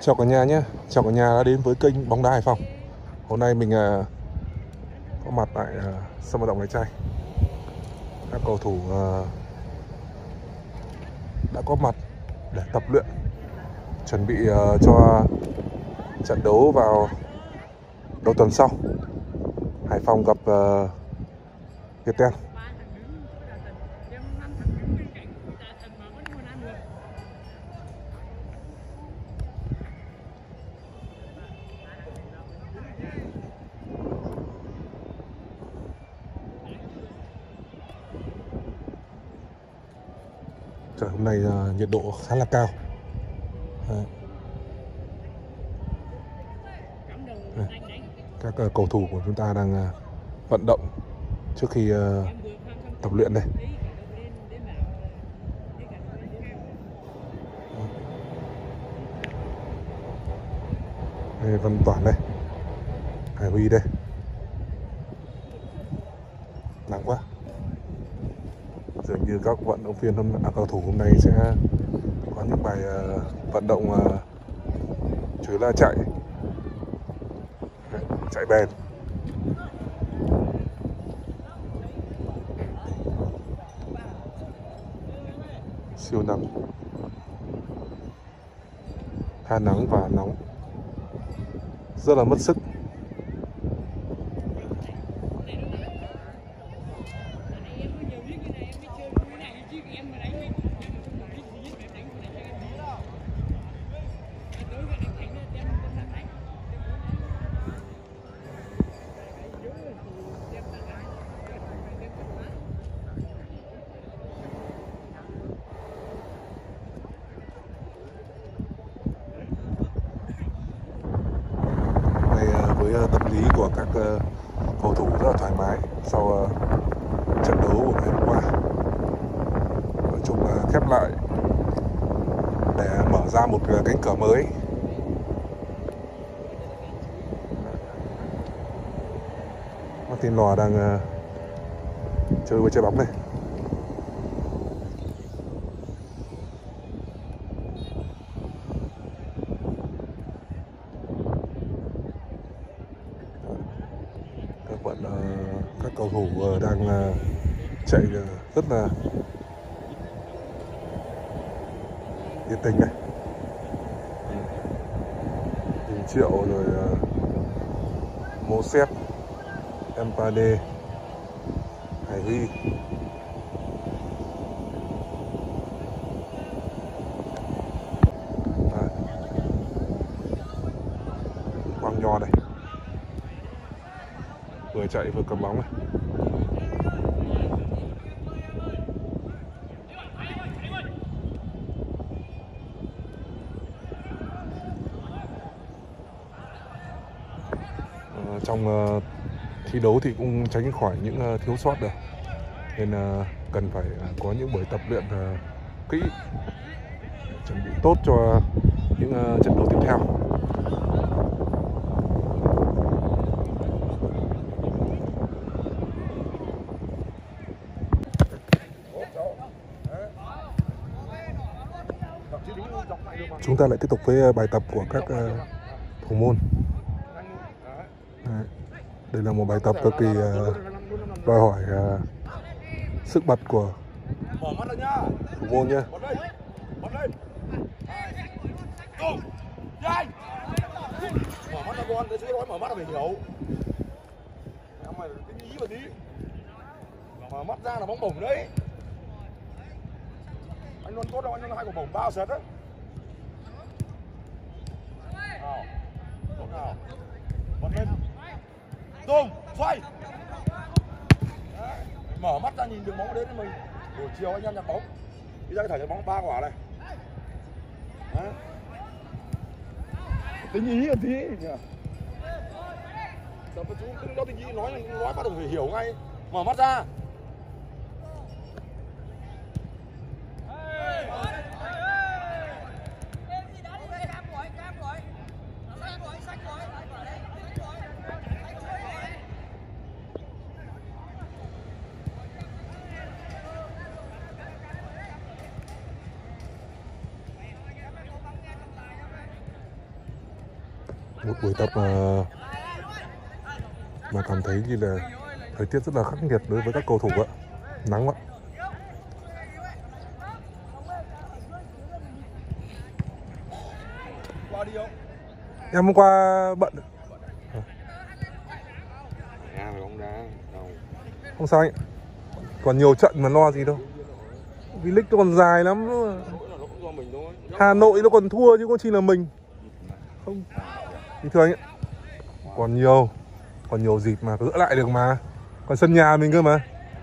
Chào cả nhà nhé, chào cả nhà đã đến với kênh Bóng Đá Hải Phòng. Hôm nay mình có mặt tại sân vận động Lái Chai. Các cầu thủ đã có mặt để tập luyện, chuẩn bị cho trận đấu vào đầu tuần sau. Hải Phòng gặp Viettel. Trời, hôm nay nhiệt độ khá là cao. Các cầu thủ của chúng ta đang vận động trước khi tập luyện đây. Đây, Văn Toản đây, Hải Huy đây. Nắng quá. Dường như các vận động viên cầu thủ hôm nay sẽ có những bài vận động chủ yếu là chạy bền. Siêu nắng, tha nắng và nóng, rất là mất sức. Với tâm lý của các cầu thủ rất là thoải mái sau trận đấu của ngày hôm qua, nói chung là khép lại để mở ra một cánh cửa mới. Martin Lò đang chơi với trái bóng này. Các cầu thủ đang chạy rất là nhiệt tình này. Đình Triệu rồi Mosep, Empade, Hải Huy. Quang Nho này, vừa chạy vừa cầm bóng này. Trong thi đấu thì cũng tránh khỏi những thiếu sót được, nên cần phải có những buổi tập luyện kỹ, chuẩn bị tốt cho những trận đấu tiếp theo. Chúng ta lại tiếp tục với bài tập của các thủ môn. Đây là một bài tập cực kỳ đòi hỏi sức bật của thủ môn nhé. Mở mắt ra con, tôi nói mở mắt là phải hiểu. Em mày tinh ý mà tí. Mở mắt ra là bóng bổng đấy. Anh luôn tốt đâu, anh luôn hai quả bổng bao sệt á. Nào. Tốt nào. Bật lên. Tung, xoay. Đấy. Mở mắt ra nhìn đường bóng đến với mình. Buổi chiều anh em nhặt bóng. Bây giờ cái thẻ nhặt bóng 3 quả này. Đấy. Tính ý một tí nhỉ. Tập chú cứ đâu tình ý nói bắt đầu phải hiểu ngay. Mở mắt ra. Một buổi tập mà cảm thấy như là thời tiết rất là khắc nghiệt đối với các cầu thủ ạ. Nắng ạ. Em hôm qua bận. Không sao anh. Còn nhiều trận mà lo gì đâu. V-League nó còn dài lắm nữa. Hà Nội nó còn thua chứ có chi là mình. Không. Thì thưa anh ạ. Còn nhiều dịp mà gỡ lại được mà. Còn sân nhà mình cơ mà.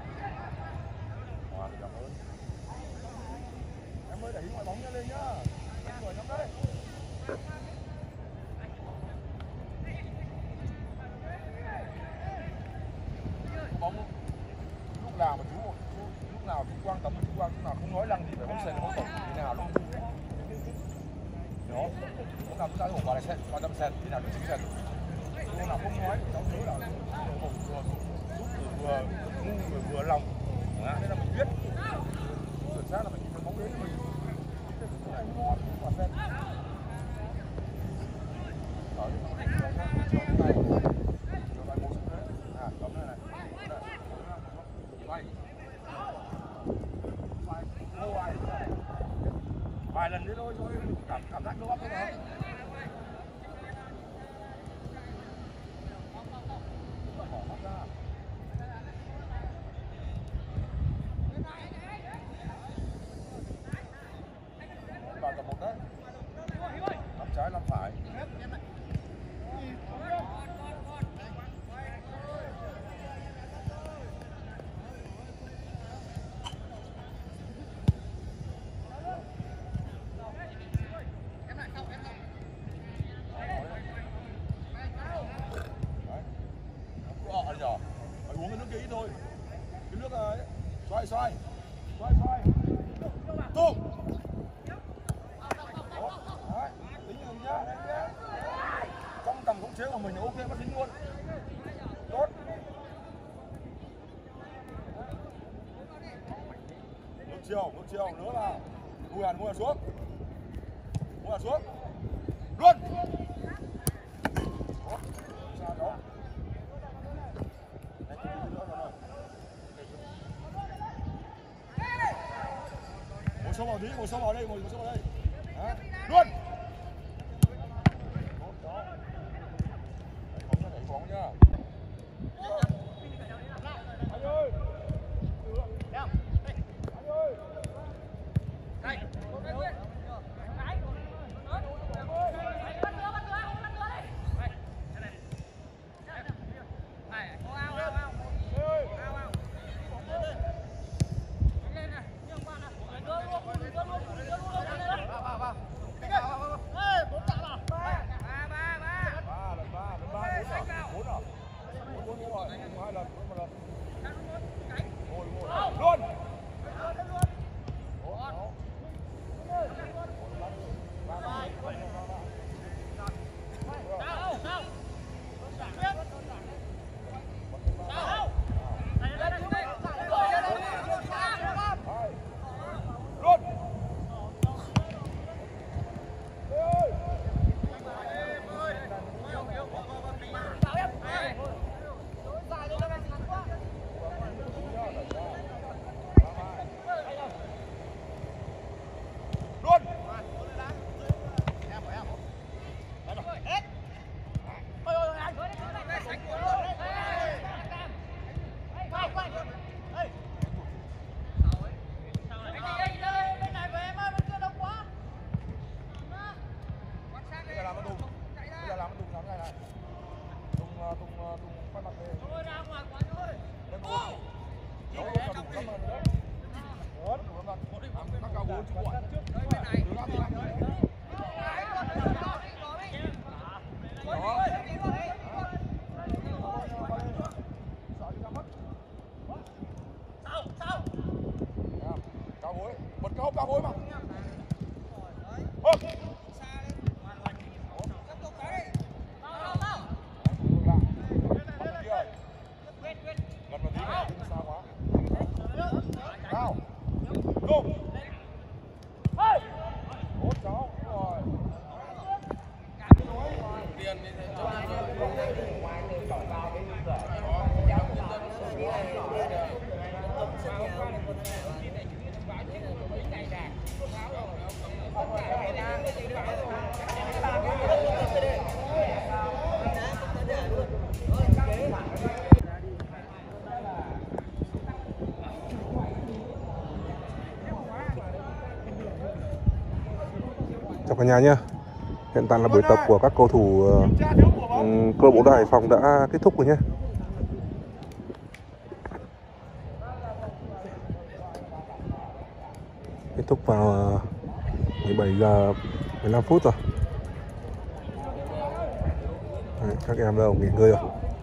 Lúc nào chú Quang tấm chú Quang lúc nào không nói năng gì về bóng sền bóng tổng thế nào luôn. Đó. Lúc nào chúng ta cũng gọi là sền, quan tâm sền, thế nào cũng chính sền. Lúc nào không nói cháu nhớ là vừa lòng. Nên là mình biết. Thực ra là mình nhìn thấy bóng đến mình. Cái này ngon quả sền. Đó. Vài lần nữa thôi cảm giác nó bắp thôi mà. Vào tập 1 đấy. Nắm trái nắm phải. Phải uống cái nước kia ít thôi. Cái nước ấy, xoay. Tung. Đấy, tính rồi nhá. Trong tầm khống chế của mình là ok mất tính luôn. Tốt. Ngược chiều, nữa vào. Ngồi hẳn xuống. Luôn. Sao đó. Ngồi sâu vào tí, ngồi sâu vào đây. Đó. Luôn. Đẩy bóng nhá. Anh ơi. Cao gối mà. Go. Cả nhà nhá. Hiện tại là buổi tập của các cầu thủ câu lạc bộ Đá Hải Phòng đã kết thúc rồi nhé. Kết thúc vào 17 giờ 15 phút rồi. Đấy, các em đâu nghỉ ngơi rồi.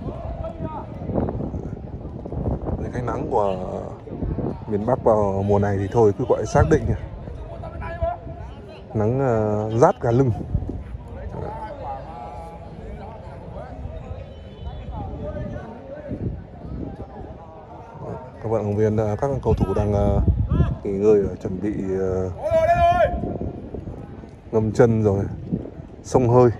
Đấy, cái nắng của miền Bắc vào mùa này thì thôi cứ gọi xác định nhỉ. Nắng rát cả lưng. Các vận động viên, các cầu thủ đang nghỉ ngơi, chuẩn bị ngâm chân rồi xông hơi.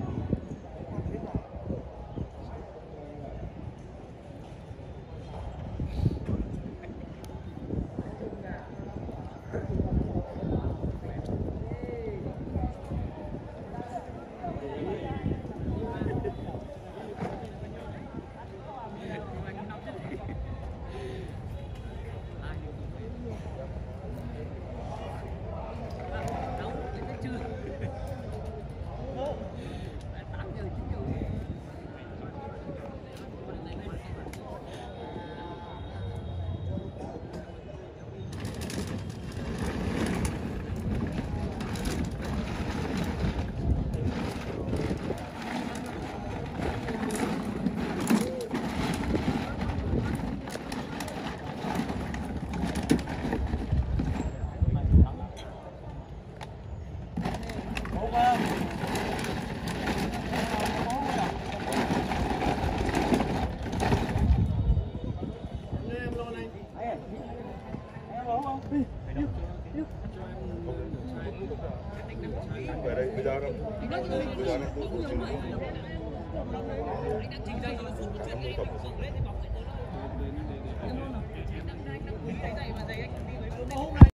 Về đây bây giờ đâu. Bây giờ này.